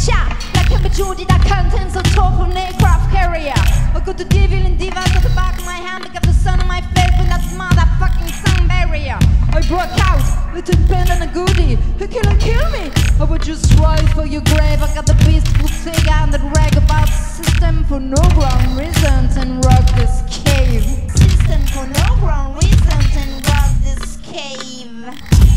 shot. Like a majority that contents a top of an aircraft carrier. I got the devil in divas at the back of my hand. I got the sun on my face with that motherfucking sun barrier. I broke out with a pen and a goodie. Who can kill me? I would just ride for your grave. I got the beast Bottega and the rag about system for no ground reasons and rock this cave. System for no ground reasons and rock this cave.